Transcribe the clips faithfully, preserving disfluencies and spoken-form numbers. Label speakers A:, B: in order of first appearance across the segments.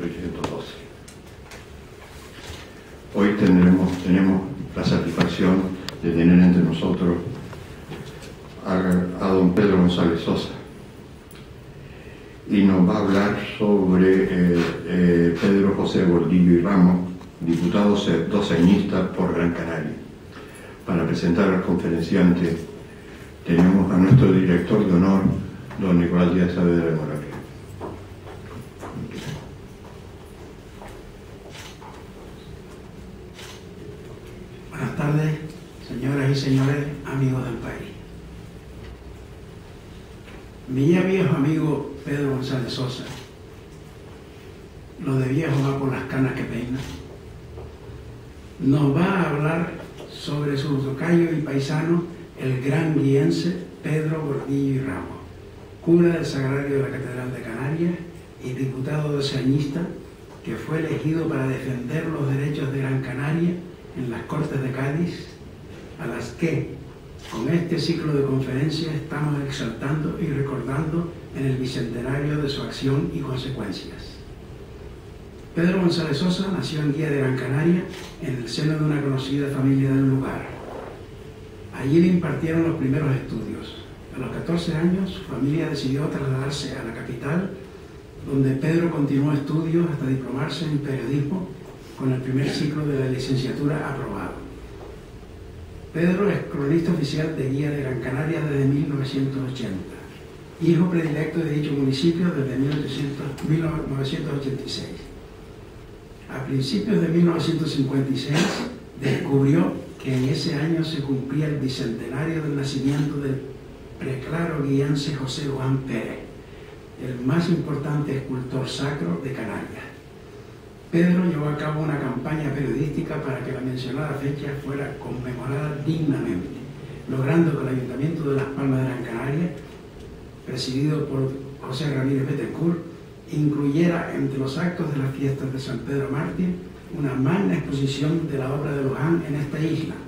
A: ochocientos doce. Hoy tendremos, tenemos la satisfacción de tener entre nosotros a, a don Pedro González Sosa, y nos va a hablar sobre eh, eh, Pedro José Gordillo y Ramos, diputado doceñista por Gran Canaria. Para presentar al conferenciante tenemos a nuestro director de honor, don Nicolás Díaz Saavedra de Moravia.
B: Buenas tardes, señoras y señores, amigos del país. Mi ya viejo amigo Pedro González Sosa, lo de viejo va por las canas que peina, nos va a hablar sobre su tocayo y paisano, el gran guiense Pedro Gordillo y Ramos, cura del Sagrario de la Catedral de Canarias y diputado doceñista que fue elegido para defender los derechos de Gran Canaria en las Cortes de Cádiz, a las que con este ciclo de conferencias estamos exaltando y recordando en el bicentenario de su acción y consecuencias. Pedro González Sosa nació en Guía de Gran Canaria, en el seno de una conocida familia del lugar. Allí le impartieron los primeros estudios. A los catorce años, su familia decidió trasladarse a la capital, donde Pedro continuó estudios hasta diplomarse en periodismo con el primer ciclo de la licenciatura aprobado. Pedro es cronista oficial de Guía de Gran Canaria desde mil novecientos ochenta, hijo predilecto de dicho municipio desde mil novecientos ochenta y seis. A principios de mil novecientos cincuenta y seis descubrió que en ese año se cumplía el bicentenario del nacimiento del preclaro guiense José Juan Pérez, el más importante escultor sacro de Canarias. Pedro llevó a cabo una campaña periodística para que la mencionada fecha fuera conmemorada dignamente, logrando que el Ayuntamiento de Las Palmas de Gran Canaria, presidido por José Ramírez Betancourt, incluyera entre los actos de las fiestas de San Pedro Mártir una magna exposición de la obra de Luján en esta isla,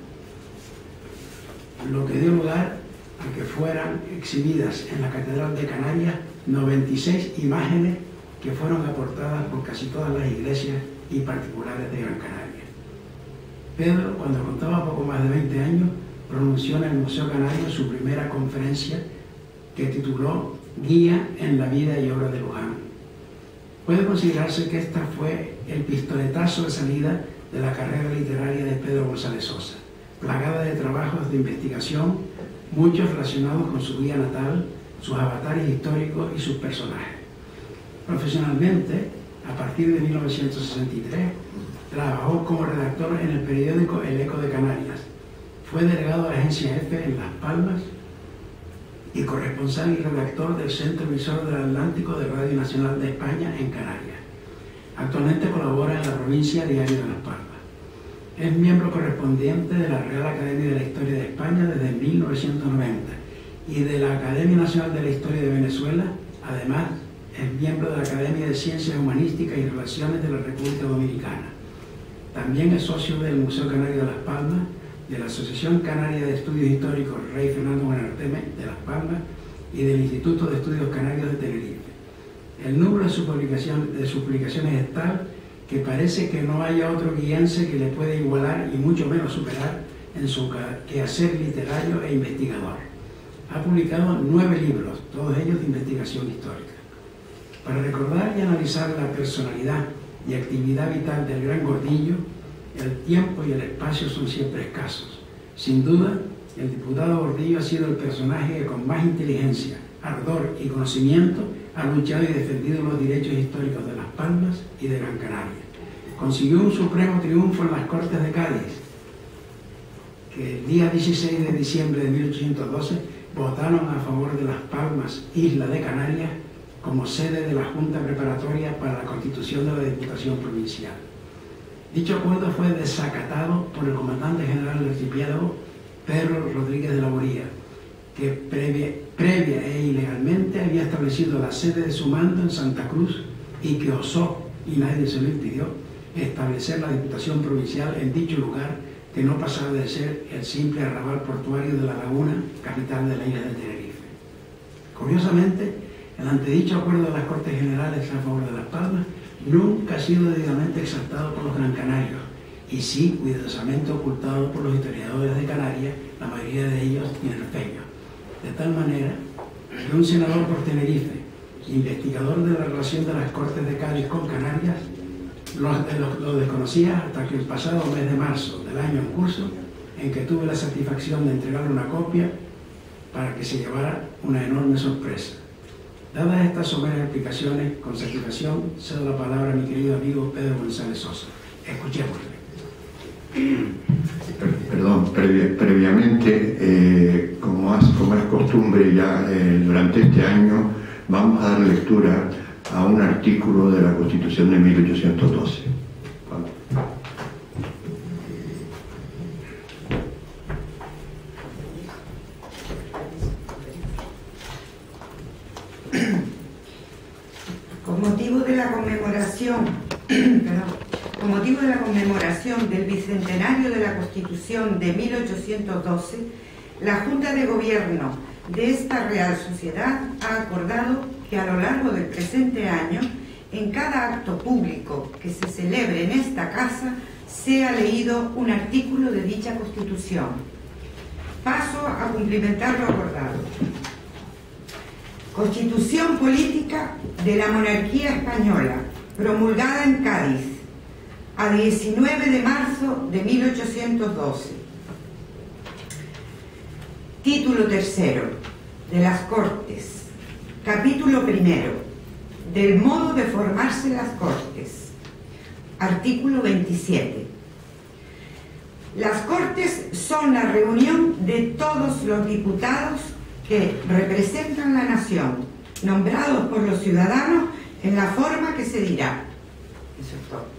B: lo que dio lugar a que fueran exhibidas en la Catedral de Canarias noventa y seis imágenes que fueron aportadas por casi todas las iglesias y particulares de Gran Canaria. Pedro, cuando contaba poco más de veinte años, pronunció en el Museo Canario su primera conferencia que tituló Guía en la vida y obra de Luján. Puede considerarse que esta fue el pistoletazo de salida de la carrera literaria de Pedro González Sosa, plagada de trabajos de investigación, muchos relacionados con su guía natal, sus avatares históricos y sus personajes. Profesionalmente, a partir de mil novecientos sesenta y tres, trabajó como redactor en el periódico El Eco de Canarias. Fue delegado de la agencia EFE en Las Palmas y corresponsal y redactor del Centro Emisor del Atlántico de Radio Nacional de España en Canarias. Actualmente colabora en la provincia Diario de Las Palmas. Es miembro correspondiente de la Real Academia de la Historia de España desde mil novecientos noventa y de la Academia Nacional de la Historia de Venezuela. Además, es miembro de la Academia de Ciencias Humanísticas y Relaciones de la República Dominicana. También es socio del Museo Canario de Las Palmas, de la Asociación Canaria de Estudios Históricos Rey Fernando Buenarteme de Las Palmas y del Instituto de Estudios Canarios de Tenerife. El número de sus publicaciones, de sus publicaciones es tal que parece que no haya otro guiense que le pueda igualar y mucho menos superar en su quehacer literario e investigador. Ha publicado nueve libros, todos ellos de investigación histórica. Para recordar y analizar la personalidad y actividad vital del gran Gordillo, el tiempo y el espacio son siempre escasos. Sin duda, el diputado Gordillo ha sido el personaje que con más inteligencia, ardor y conocimiento ha luchado y defendido los derechos históricos de Las Palmas y de Gran Canaria. Consiguió un supremo triunfo en las Cortes de Cádiz, que el día dieciséis de diciembre de mil ochocientos doce votaron a favor de Las Palmas, isla de Canarias, como sede de la Junta Preparatoria para la constitución de la Diputación Provincial. Dicho acuerdo fue desacatado por el comandante general del archipiélago, Pedro Rodríguez de la Boría, que previa, previa e ilegalmente había establecido la sede de su mando en Santa Cruz y que osó, y nadie se lo impidió, establecer la Diputación Provincial en dicho lugar, que no pasaba de ser el simple arrabal portuario de La Laguna, capital de la isla de Tenerife. Curiosamente, el antedicho acuerdo de las Cortes Generales a favor de Las Palmas nunca ha sido debidamente exaltado por los gran canarios y sí cuidadosamente ocultado por los historiadores de Canarias, la mayoría de ellos tinerfeños. De tal manera que un senador por Tenerife, investigador de la relación de las Cortes de Cádiz con Canarias, lo, lo, lo desconocía hasta que el pasado mes de marzo del año en curso, en que tuve la satisfacción de entregarle una copia para que se llevara una enorme sorpresa. Dadas estas someras explicaciones, con satisfacción cedo la palabra a mi querido amigo Pedro González Sosa. Escuchémosle.
A: Perdón, previ, previamente, eh, como, has, como es costumbre ya eh, durante este año, vamos a dar lectura a un artículo de la Constitución de mil ochocientos doce. Vamos.
C: Con motivo de la conmemoración, perdón, con motivo de la conmemoración del bicentenario de la Constitución de mil ochocientos doce, la Junta de Gobierno de esta Real Sociedad ha acordado que a lo largo del presente año, en cada acto público que se celebre en esta casa, sea leído un artículo de dicha Constitución. Paso a cumplimentar lo acordado. Constitución Política de la Monarquía Española, promulgada en Cádiz, a diecinueve de marzo de mil ochocientos doce. Título tercero, de las Cortes. Capítulo primero, del modo de formarse las Cortes. Artículo veintisiete. Las Cortes son la reunión de todos los diputados que representan la nación, nombrados por los ciudadanos en la forma que se dirá. Eso es todo.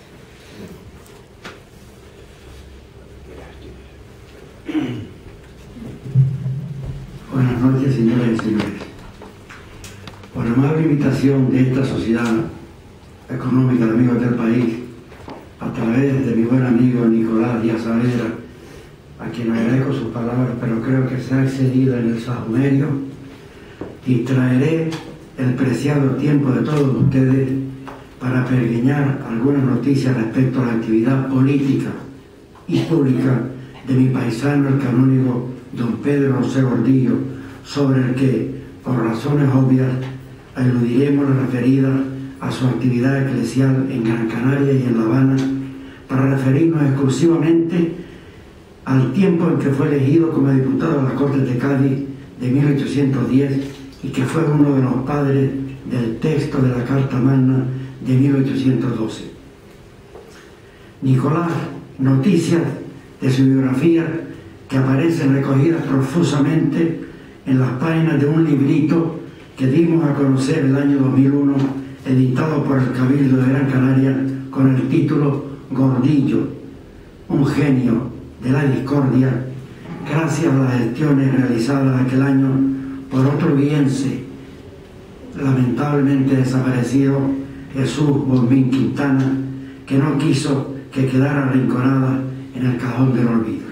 D: Buenas noches, señoras y señores. Por amable invitación de esta sociedad económica de amigos del país, a través de mi buen amigo Nicolás Díaz Saavedra, a quien agradezco sus palabras, pero creo que se ha excedido en el sahumerio, y traeré el preciado tiempo de todos ustedes para pergeñar algunas noticias respecto a la actividad política y pública de mi paisano, el canónigo don Pedro José Gordillo, sobre el que, por razones obvias, eludiremos la referida a su actividad eclesial en Gran Canaria y en La Habana, para referirnos exclusivamente al tiempo en que fue elegido como diputado a las Cortes de Cádiz de mil ochocientos diez y que fue uno de los padres del texto de la Carta Magna de mil ochocientos doce. Nicolás, noticias de su biografía que aparecen recogidas profusamente en las páginas de un librito que dimos a conocer el año dos mil uno, editado por el Cabildo de Gran Canaria con el título Gordillo, un genio de la discordia, gracias a las gestiones realizadas aquel año por otro viense, lamentablemente desaparecido, Jesús Bombín Quintana, que no quiso que quedara arrinconada en el cajón del olvido.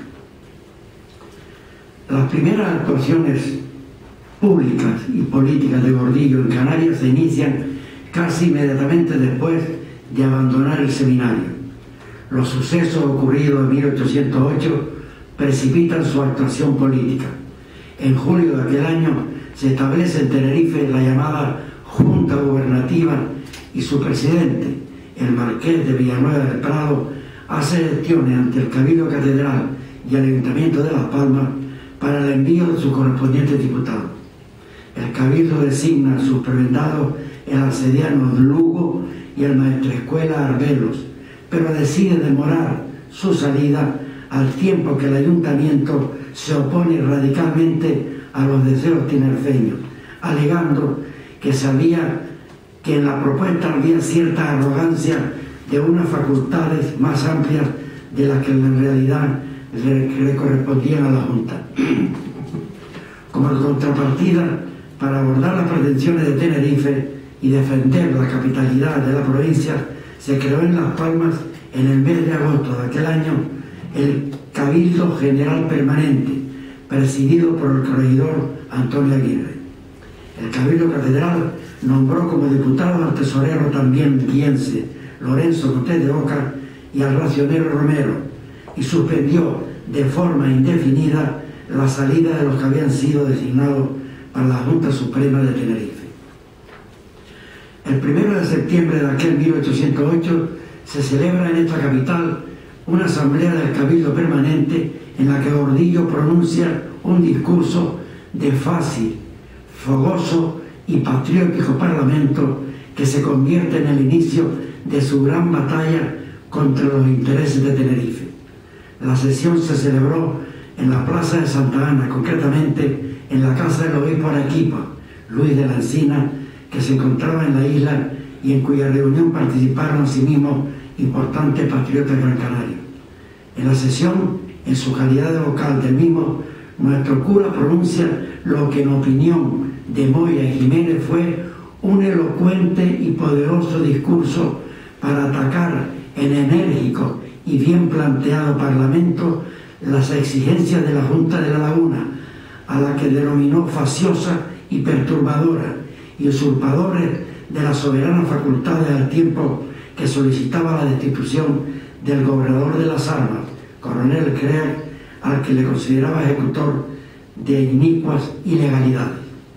D: Las primeras actuaciones públicas y políticas de Gordillo en Canarias se inician casi inmediatamente después de abandonar el seminario. Los sucesos ocurridos en mil ochocientos ocho precipitan su actuación política. En julio de aquel año se establece en Tenerife la llamada Junta Gubernativa y su presidente, el marqués de Villanueva del Prado, hace gestiones ante el Cabildo Catedral y el Ayuntamiento de Las Palmas para el envío de sus correspondientes diputados. El Cabildo designa sus prebendados el arcediano Lugo y el maestrescuela Arbelos, pero decide demorar su salida al tiempo que el Ayuntamiento se opone radicalmente a los deseos tinerfeños, alegando que sabía que en la propuesta había cierta arrogancia de unas facultades más amplias de las que en realidad le, le correspondían a la Junta. Como contrapartida, para abordar las pretensiones de Tenerife y defender la capitalidad de la provincia, se creó en Las Palmas, en el mes de agosto de aquel año, el Cabildo General Permanente, presidido por el corregidor Antonio Aguirre. El Cabildo Catedral nombró como diputado al tesorero también guiense Lorenzo Montes de Oca y al racionero Romero, y suspendió de forma indefinida la salida de los que habían sido designados para la Junta Suprema de Tenerife. El primero de septiembre de aquel mil ochocientos ocho se celebra en esta capital una asamblea del Cabildo Permanente en la que Gordillo pronuncia un discurso de fácil, fogoso y patriótico parlamento que se convierte en el inicio de su gran batalla contra los intereses de Tenerife. La sesión se celebró en la Plaza de Santa Ana, concretamente en la casa del obispo Arequipa, Luis de la Encina, que se encontraba en la isla y en cuya reunión participaron asimismo importantes patriotas de Gran Canaria. En la sesión, en su calidad de vocal del mismo, nuestro cura pronuncia lo que en opinión de Moya y Jiménez fue un elocuente y poderoso discurso para atacar en enérgico y bien planteado parlamento las exigencias de la Junta de la Laguna, a la que denominó faciosa y perturbadora, y usurpadores de las soberanas facultades al tiempo que solicitaba la destitución del gobernador de las armas, coronel Creer, al que le consideraba ejecutor de inicuas ilegalidades.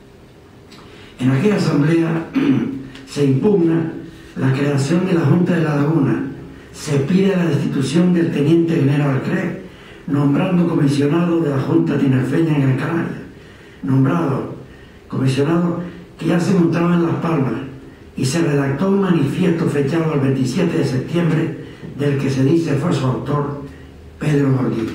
D: En aquella asamblea se impugna la creación de la Junta de la Laguna, se pide la destitución del teniente general Creer, nombrando comisionado de la Junta tinerfeña en Gran Canaria, nombrado comisionado que ya se encontraba en Las Palmas, y se redactó un manifiesto fechado el veintisiete de septiembre, del que se dice fue su autor Pedro Gordillo.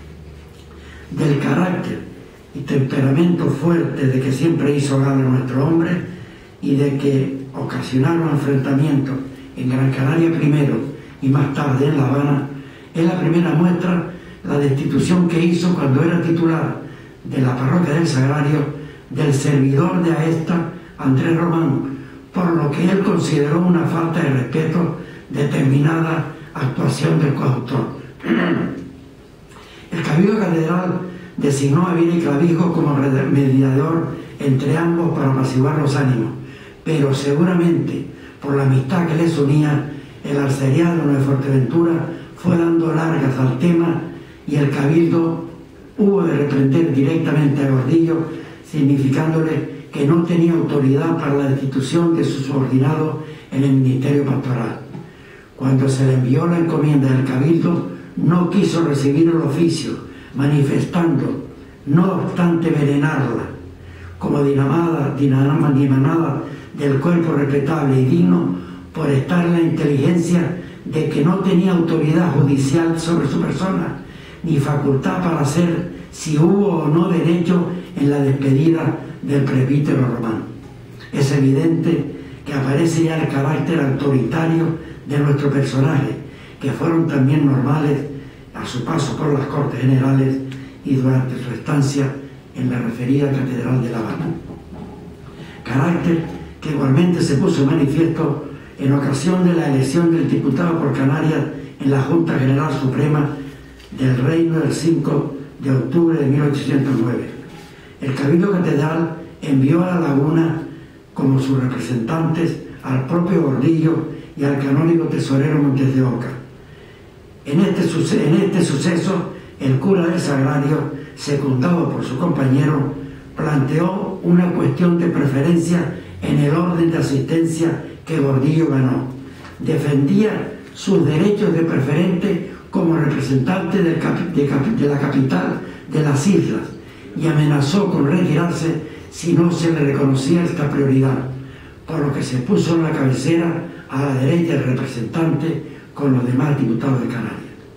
D: Del carácter y temperamento fuerte de que siempre hizo gala nuestro hombre y de que ocasionaron enfrentamientos en Gran Canaria primero y más tarde en La Habana, es la primera muestra la destitución que hizo cuando era titular de la parroquia del Sagrario del servidor de Aesta, Andrés Román, por lo que él consideró una falta de respeto determinada actuación del coautor. El Cabildo Catedral designó a Vila y Clavijo como mediador entre ambos para apaciguar los ánimos, pero seguramente por la amistad que les unía, el arcediano de Fuerteventura fue dando largas al tema y el Cabildo hubo de reprender directamente a Gordillo, significándole que no tenía autoridad para la destitución de su subordinado en el ministerio pastoral. Cuando se le envió la encomienda del Cabildo, no quiso recibir el oficio, manifestando, no obstante venerarla, como dinamada, dinamada, dimanada del cuerpo respetable y digno, por estar en la inteligencia de que no tenía autoridad judicial sobre su persona, ni facultad para hacer si hubo o no derecho en la despedida del presbítero Román. Es evidente que aparece ya el carácter autoritario de nuestro personaje, que fueron también normales a su paso por las Cortes Generales y durante su estancia en la referida Catedral de La Habana. Carácter que igualmente se puso en manifiesto en ocasión de la elección del diputado por Canarias en la Junta General Suprema del Reino del cinco de octubre de mil ochocientos nueve. El Cabildo Catedral envió a La Laguna como sus representantes al propio Gordillo y al canónigo tesorero Montes de Oca. En este, en este suceso, el cura del Sagrario, secundado por su compañero, planteó una cuestión de preferencia en el orden de asistencia que Gordillo ganó. Defendía sus derechos de preferente como representante del capi de, capi de la capital de las islas y amenazó con retirarse si no se le reconocía esta prioridad, por lo que se puso en la cabecera a la derecha del representante con los demás diputados de Canarias.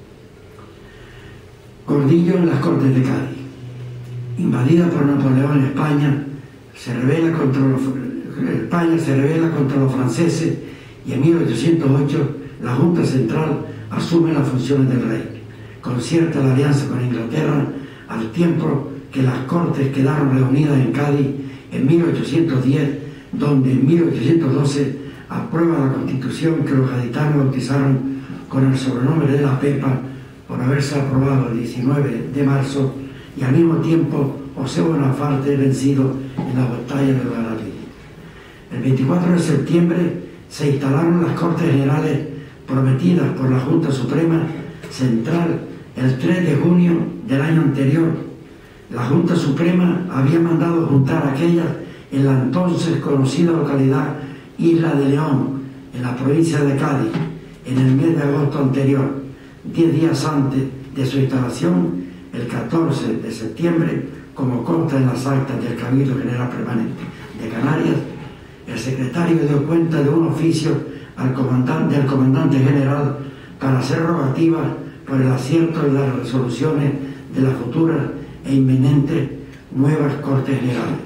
D: Gordillo en las Cortes de Cádiz. Invadida por Napoleón, España se rebela contra los, España se rebela contra los franceses y en mil ochocientos ocho la Junta Central asume las funciones del rey, concierta la alianza con Inglaterra al tiempo que las Cortes quedaron reunidas en Cádiz en mil ochocientos diez, donde en mil ochocientos doce aprueba la Constitución que los gaditanos bautizaron con el sobrenombre de la Pepa por haberse aprobado el diecinueve de marzo y al mismo tiempo José Bonaparte vencido en la batalla de Guadalajara. El veinticuatro de septiembre se instalaron las Cortes Generales prometidas por la Junta Suprema Central el tres de junio del año anterior. La Junta Suprema había mandado juntar aquellas en la entonces conocida localidad Isla de León, en la provincia de Cádiz, en el mes de agosto anterior. Diez días antes de su instalación, el catorce de septiembre, como consta en las actas del Cabildo General Permanente de Canarias, el secretario dio cuenta de un oficio al comandante, al comandante general para hacer rogativas por el acierto de las resoluciones de las futuras e inminentes nuevas Cortes Generales.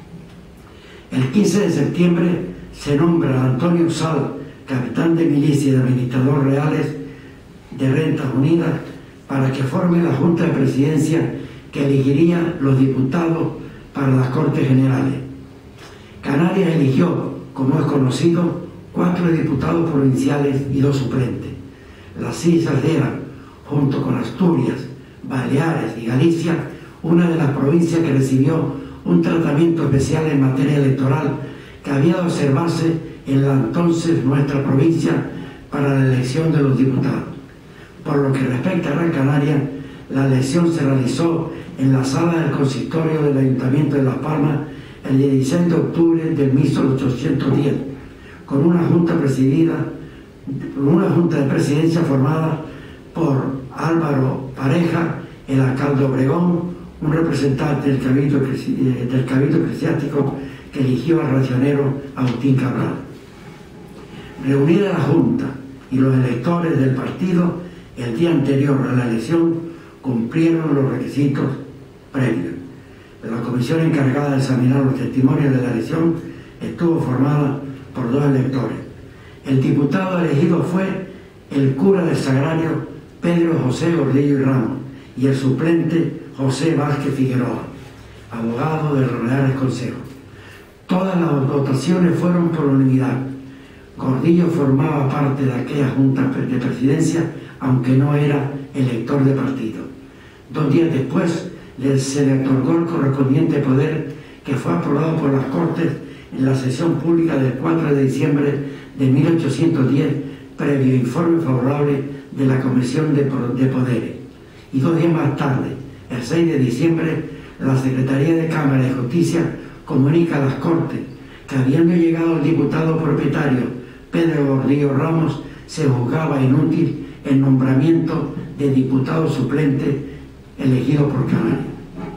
D: El quince de septiembre se nombra a Antonio Sal, capitán de milicia y administrador reales de Rentas Unidas, para que forme la Junta de Presidencia que elegiría los diputados para las Cortes Generales. Canarias eligió, como es conocido, cuatro diputados provinciales y dos suplentes. Las islas eran, junto con Asturias, Baleares y Galicia, una de las provincias que recibió un tratamiento especial en materia electoral que había de observarse en la entonces nuestra provincia para la elección de los diputados. Por lo que respecta a Gran Canaria, la elección se realizó en la sala del consistorio del Ayuntamiento de Las Palmas el dieciséis de octubre de mil ochocientos diez, con una junta presidida, una junta de presidencia formada por Álvaro Pareja, el alcalde Obregón, un representante del Cabildo, del Cabildo Eclesiástico que eligió al racionero Agustín Cabral. Reunida la Junta y los electores del partido el día anterior a la elección cumplieron los requisitos previos. La comisión encargada de examinar los testimonios de la elección estuvo formada por dos electores. El diputado elegido fue el cura del Sagrario Pedro José Gordillo y Ramos y el suplente José Vázquez Figueroa, abogado de los Reales Consejos. Todas las votaciones fueron por unanimidad. Gordillo formaba parte de aquella junta de presidencia, aunque no era elector de partido. Dos días después se le otorgó el correspondiente poder, que fue aprobado por las Cortes en la sesión pública del cuatro de diciembre de mil ochocientos diez, previo informe favorable de la Comisión de Poderes. Y dos días más tarde, el seis de diciembre, la Secretaría de Cámara de Justicia comunica a las Cortes que, habiendo llegado el diputado propietario Pedro Gordillo Ramos, se juzgaba inútil el nombramiento de diputado suplente elegido por Canarias.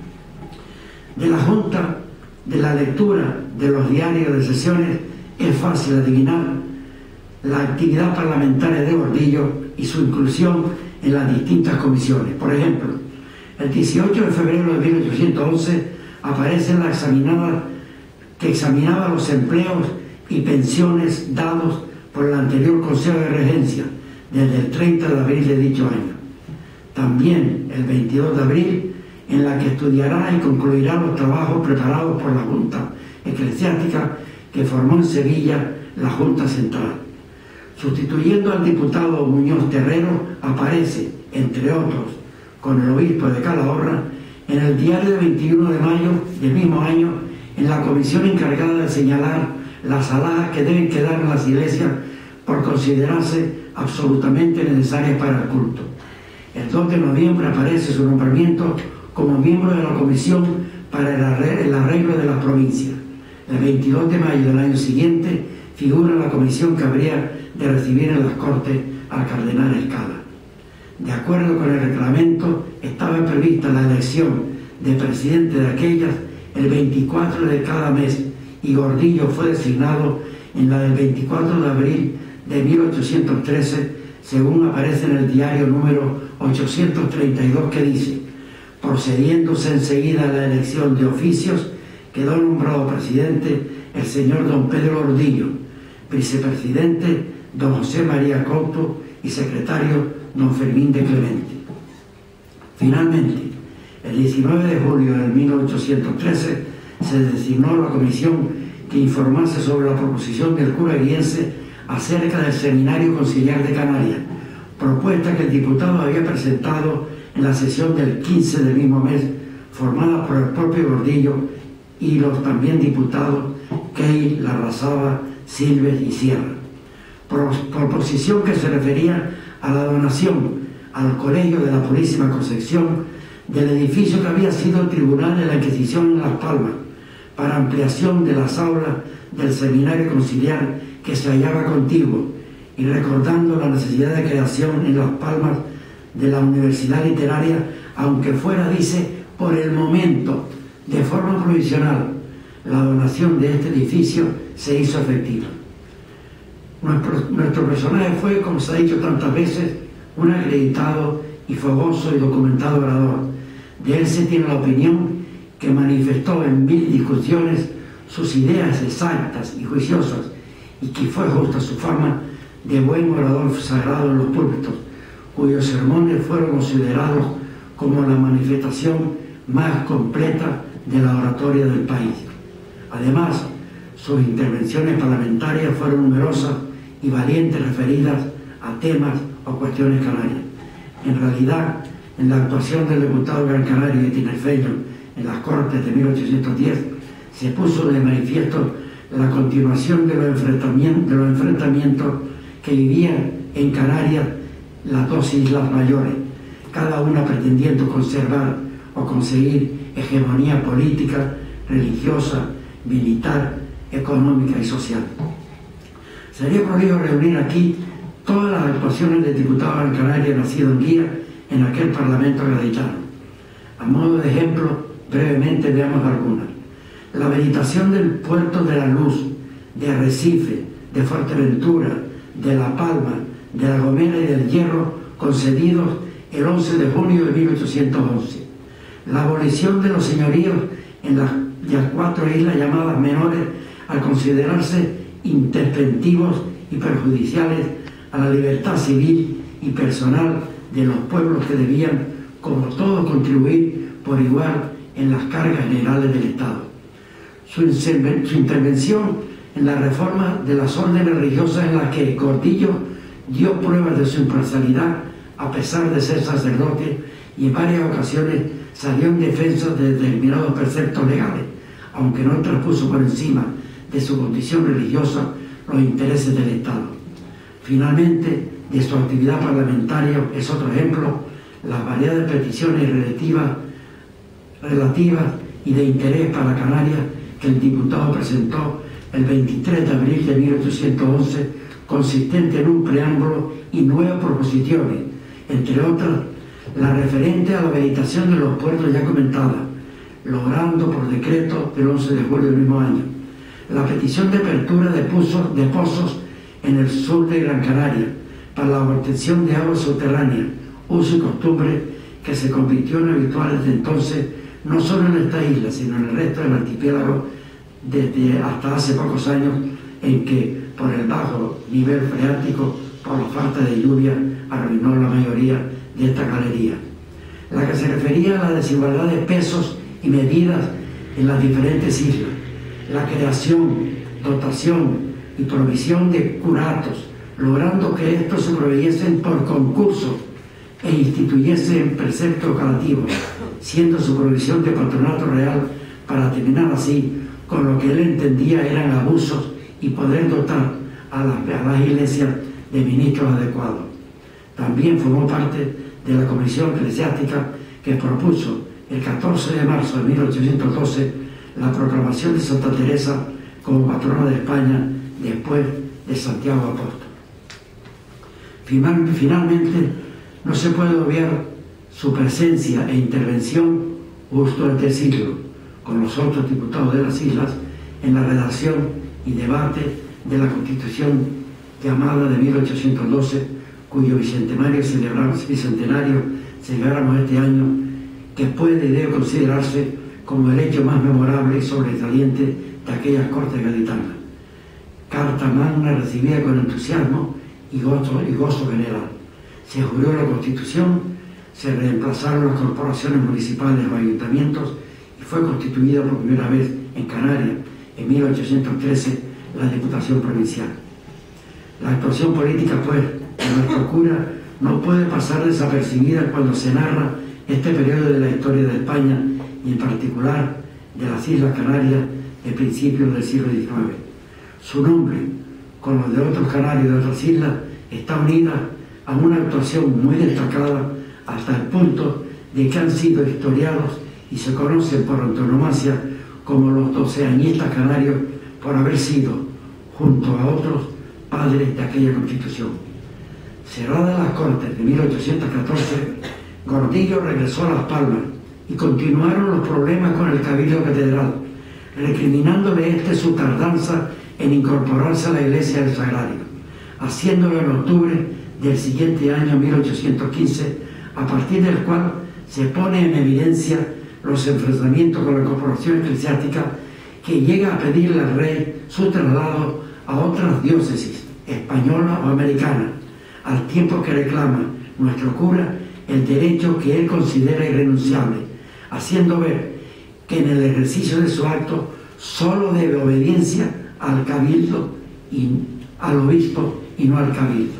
D: De la Junta, de la lectura de los diarios de sesiones, es fácil adivinar la actividad parlamentaria de Gordillo y su inclusión en las distintas comisiones. Por ejemplo, el dieciocho de febrero de mil ochocientos once aparece la examinada que examinaba los empleos y pensiones dados por el anterior Consejo de Regencia desde el treinta de abril de dicho año. También el veintidós de abril, en la que estudiará y concluirá los trabajos preparados por la Junta Eclesiástica que formó en Sevilla la Junta Central. Sustituyendo al diputado Muñoz Terrero, aparece, entre otros, con el obispo de Calahorra, en el diario de veintiuno de mayo del mismo año, en la comisión encargada de señalar las alhajas que deben quedar en las iglesias por considerarse absolutamente necesarias para el culto. El dos de noviembre aparece su nombramiento como miembro de la comisión para el arreglo de las provincias. El veintidós de mayo del año siguiente figura la comisión que habría de recibir en las Cortes al cardenal Escala. De acuerdo con el reglamento, estaba prevista la elección de presidente de aquellas el veinticuatro de cada mes, y Gordillo fue designado en la del veinticuatro de abril de mil ochocientos trece, según aparece en el diario número ochocientos treinta y dos, que dice: procediéndose enseguida a la elección de oficios, quedó nombrado presidente el señor don Pedro Gordillo, vicepresidente don José María Couto y secretario don Fermín de Clemente. Finalmente, el diecinueve de julio de mil ochocientos trece se designó la comisión que informase sobre la proposición del cura guiense acerca del Seminario Conciliar de Canarias, propuesta que el diputado había presentado en la sesión del quince del mismo mes, formada por el propio Gordillo y los también diputados Key, Larrazaba, Silves y Sierra. Proposición que se refería a la donación al Colegio de la Purísima Concepción del edificio que había sido el Tribunal de la Inquisición en Las Palmas, para ampliación de las aulas del Seminario Conciliar que se hallaba contiguo, y recordando la necesidad de creación en Las Palmas de la Universidad Literaria, aunque fuera, dice, por el momento, de forma provisional. La donación de este edificio se hizo efectiva. Nuestro, nuestro personaje fue, como se ha dicho tantas veces, un acreditado y fogoso y documentado orador. De él se tiene la opinión que manifestó en mil discusiones sus ideas exactas y juiciosas, y que fue justa su fama de buen orador sagrado en los púlpitos, cuyos sermones fueron considerados como la manifestación más completa de la oratoria del país. Además, sus intervenciones parlamentarias fueron numerosas y valientes, referidas a temas o cuestiones canarias. En realidad, en la actuación del diputado Gran Canario y tinerfeño en las Cortes de mil ochocientos diez, se puso de manifiesto la continuación de los enfrentamientos, de los enfrentamientos que vivían en Canarias las dos islas mayores, cada una pretendiendo conservar o conseguir hegemonía política, religiosa, militar, económica y social. Sería prolijo reunir aquí todas las actuaciones del diputado Gran Canaria nacido en Guía en aquel Parlamento gaditano. A modo de ejemplo, brevemente veamos algunas. La habilitación del puerto de La Luz, de Arrecife, de Fuerteventura, de La Palma, de La Gomera y del Hierro, concedidos el once de junio de mil ochocientos once. La abolición de los señoríos en las, las cuatro islas llamadas menores, al considerarse intempestivos y perjudiciales a la libertad civil y personal de los pueblos que debían, como todos, contribuir por igual en las cargas generales del Estado. Su, su intervención en la reforma de las órdenes religiosas, en la que Gordillo dio pruebas de su imparcialidad a pesar de ser sacerdote, y en varias ocasiones salió en defensa de determinados preceptos legales, aunque no transpuso por encima de su condición religiosa los intereses del Estado. Finalmente, de su actividad parlamentaria es otro ejemplo las variadas peticiones relativas, relativas y de interés para Canarias que el diputado presentó el veintitrés de abril de mil ochocientos once, consistente en un preámbulo y nueve proposiciones, entre otras la referente a la habilitación de los puertos ya comentada, logrando por decreto del once de julio del mismo año, la petición de apertura de pozos, de pozos en el sur de Gran Canaria para la obtención de agua subterránea, uso y costumbre que se convirtió en habitual desde entonces, no solo en esta isla, sino en el resto del archipiélago, desde hasta hace pocos años, en que por el bajo nivel freático, por la falta de lluvia, arruinó la mayoría de esta galería. La que se refería a la desigualdad de pesos y medidas en las diferentes islas, la creación, dotación y provisión de curatos, logrando que estos se proveyesen por concurso e instituyesen preceptos curativos, siendo su provisión de patronato real, para terminar así con lo que él entendía eran abusos y poder dotar a las, a las iglesias de ministros adecuados. También formó parte de la comisión eclesiástica que propuso el catorce de marzo de mil ochocientos doce la proclamación de Santa Teresa como patrona de España después de Santiago Apóstol. Final, finalmente, no se puede obviar su presencia e intervención justo este siglo, con los otros diputados de las islas, en la redacción y debate de la Constitución llamada de mil ochocientos doce, cuyo bicentenario celebramos, bicentenario celebramos este año, que puede y debe considerarse como el hecho más memorable y sobresaliente de aquellas Cortes gaditanas. Carta magna recibida con entusiasmo y gozo, y gozo general. Se juró la Constitución, se reemplazaron las corporaciones municipales o ayuntamientos y fue constituida por primera vez en Canarias, en mil ochocientos trece, la Diputación Provincial. La actuación política, pues, de nuestro cura no puede pasar desapercibida cuando se narra este periodo de la historia de España y en particular de las Islas Canarias de principios del siglo diecinueve. Su nombre, con los de otros canarios de otras islas, está unida a una actuación muy destacada hasta el punto de que han sido historiados y se conocen por antonomasia como los doceañistas canarios por haber sido, junto a otros, padres de aquella Constitución. Cerradas las Cortes de mil ochocientos catorce, Gordillo regresó a Las Palmas y continuaron los problemas con el Cabildo Catedral, recriminándole este su tardanza en incorporarse a la Iglesia del Sagrario, haciéndolo en octubre del siguiente año mil ochocientos quince, a partir del cual se pone en evidencia los enfrentamientos con la corporación eclesiástica, que llega a pedirle al rey su traslado a otras diócesis, española o americana, al tiempo que reclama nuestro cura el derecho que él considera irrenunciable, haciendo ver que en el ejercicio de su acto solo debe obediencia al cabildo y al obispo y no al cabildo.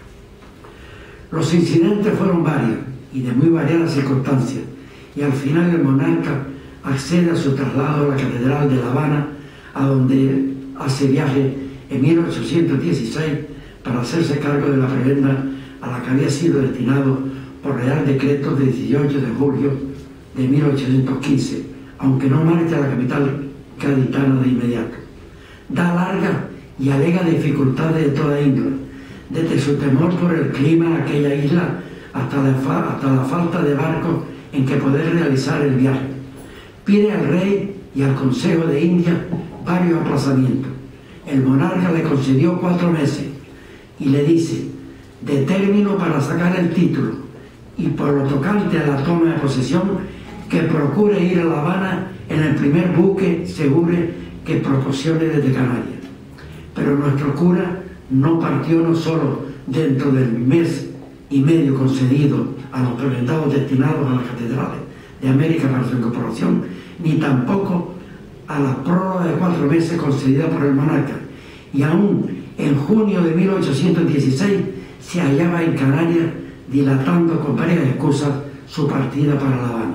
D: Los incidentes fueron varios y de muy variadas circunstancias, y al final el monarca accede a su traslado a la Catedral de La Habana, a donde hace viaje en mil ochocientos dieciséis para hacerse cargo de la prebenda a la que había sido destinado por Real Decreto de dieciocho de julio de mil ochocientos quince, aunque no marcha a la capital gaditana de inmediato. Da larga y alega dificultades de toda índole, desde su temor por el clima de aquella isla hasta la, fa hasta la falta de barcos en que poder realizar el viaje. Pide al rey y al Consejo de India varios aplazamientos. El monarca le concedió cuatro meses y le dice, de término para sacar el título y por lo tocante a la toma de posesión, que procure ir a La Habana en el primer buque seguro que proporcione desde Canarias. Pero nuestro cura no partió no solo dentro del mes y medio concedido a los prebendados destinados a las catedrales de América para su incorporación, ni tampoco a la prórroga de cuatro meses concedida por el monarca, y aún en junio de mil ochocientos dieciséis se hallaba en Canarias dilatando con varias excusas su partida para La Habana.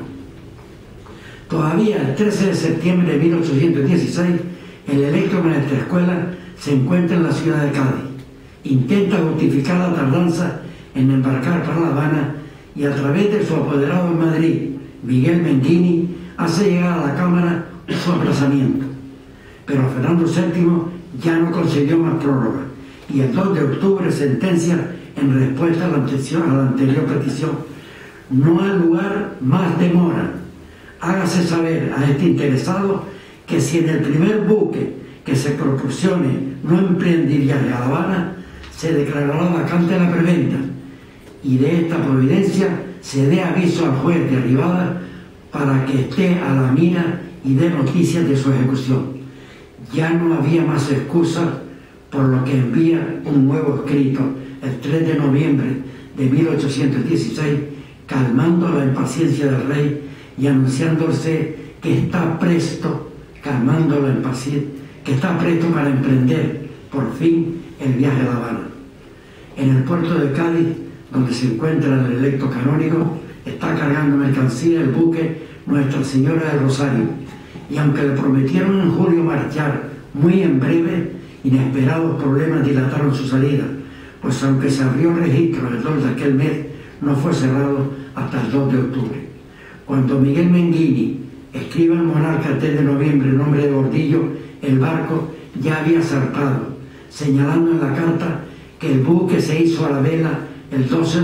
D: Todavía el trece de septiembre de mil ochocientos dieciséis, el electo maestrescuela se encuentra en la ciudad de Cádiz. Intenta justificar la tardanza en embarcar para La Habana y a través de su apoderado en Madrid, Miguel Menghini, hace llegar a la Cámara su aplazamiento. Pero Fernando séptimo ya no concedió más prórroga y el dos de octubre sentencia en respuesta a la, a la anterior petición: no hay lugar más demora. Hágase saber a este interesado que si en el primer buque que se proporcione no emprende viaje a La Habana, se declarará vacante la preventa, y de esta providencia se dé aviso al juez de arribada para que esté a la mira y dé noticias de su ejecución. Ya no había más excusas, por lo que envía un nuevo escrito el tres de noviembre de mil ochocientos dieciséis, calmando la impaciencia del rey y anunciándose que está presto, calmando la impaciencia, que está presto para emprender por fin el viaje a La Habana. En el puerto de Cádiz, donde se encuentra el electo canónigo, está cargando mercancía el buque Nuestra Señora del Rosario, y aunque le prometieron en julio marchar muy en breve, inesperados problemas dilataron su salida, pues aunque se abrió registro el dos de aquel mes, no fue cerrado hasta el dos de octubre. Cuando Miguel Menghini escribe al monarca el tres de noviembre en nombre de Gordillo, el barco ya había zarpado, señalando en la carta que el buque se hizo a la vela el doce